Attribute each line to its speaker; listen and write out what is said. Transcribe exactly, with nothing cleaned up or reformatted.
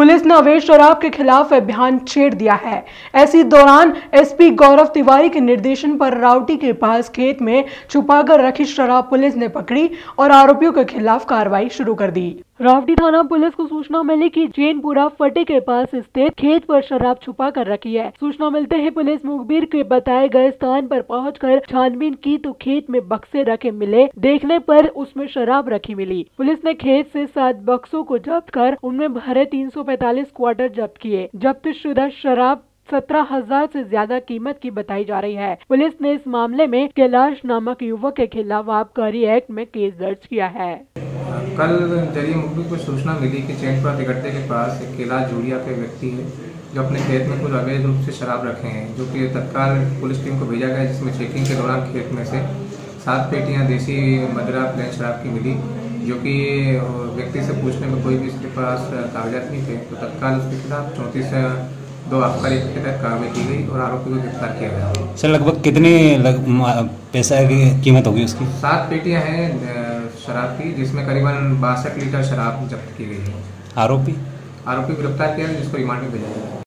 Speaker 1: Police ने अवैध शराब के खिलाफ अभियान छेड़ दिया है। ऐसी दौरान एसपी गौरव तिवारी के निर्देशन पर रावटी के पास खेत में छुपाकर रखी शराब पुलिस ने पकड़ी और आरोपियों के खिलाफ कार्रवाई शुरू कर दी। रावटी थाना पुलिस को सूचना मिली कि जैनपुरा फटे के पास स्थित खेत पर शराब छुपा कर रखी है। सूचना मिलते ही पुलिस मुखबिर के बताए गए स्थान पर पहुंचकर छानबीन की तो खेत में बक्से रखे मिले। देखने पर उसमें शराब रखी मिली। पुलिस ने खेत से सात बक्सों को जब्त कर उनमें भरे तीन सौ पैंतालीस क्वार्टर जब्त किए। जब्त शुदा शराब सत्रह हजार से ज्यादा कीमत की बताई जा रही है। पुलिस ने इस मामले में कैलाश नामक युवक के खिलाफ आबकारी एक्ट में केस दर्ज किया है।
Speaker 2: कल जरिए मुखबिर को सूचना मिली कि चैनपुरा तिगट्टे के पास एक कैलाश जोड़िया के व्यक्ति है जो अपने खेत में कुछ अवैध रूप से शराब रखे हैं, जो कि तत्काल पुलिस टीम को भेजा गया, जिसमें चेकिंग के दौरान खेत में से सात पेटियां देसी मदिरा प्लेन शराब की मिली, जो कि व्यक्ति से पूछने में कोई भी इसके पास कागजात नहीं थे, तो तत्काल उसके खिलाफ चौंतीस दो आबकारी एक्ट के तहत कार्रवाई की गई और आरोपी को गिरफ्तार किया गया।
Speaker 3: सर लगभग कितनी लग, पैसा की कीमत होगी उसकी?
Speaker 2: सात पेटियां हैं शराब की, जिसमें करीबन बासठ लीटर शराब जब्त की गई है।
Speaker 3: आरोपी
Speaker 2: आरोपी गिरफ्तार किया है, जिसको रिमांड में भेजा गया।